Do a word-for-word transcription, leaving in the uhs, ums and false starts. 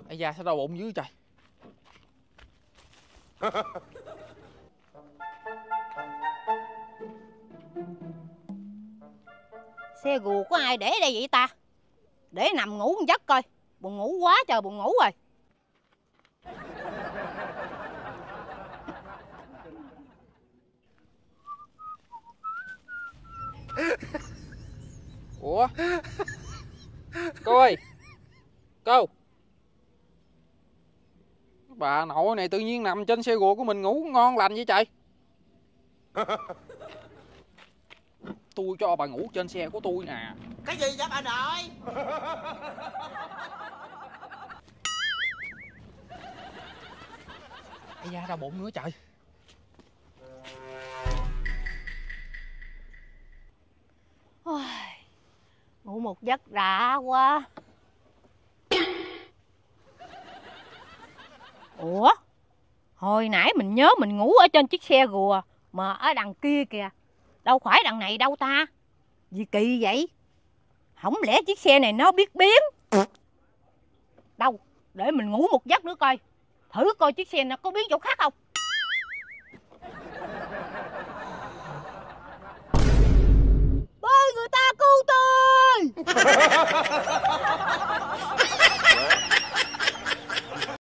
Ây da, sao đau bụng dữ trời. Xe gùa của ai để đây vậy ta? Để nằm ngủ một giấc coi. Buồn ngủ quá trời buồn ngủ rồi. Ủa? Cô ơi! Cô! Bà nội này tự nhiên nằm trên xe gùa của mình ngủ ngon lành vậy trời. Tôi cho bà ngủ trên xe của tôi nè. Cái gì vậy bà nội? Ây da, đau bụng nữa trời. Ôi, ngủ một giấc đã quá. Ủa? Hồi nãy mình nhớ mình ngủ ở trên chiếc xe gùa mà ở đằng kia kìa. Đâu phải đằng này đâu ta? Gì kỳ vậy? Không lẽ chiếc xe này nó biết biến? Đâu, để mình ngủ một giấc nữa coi. Thử coi chiếc xe nó có biến chỗ khác không.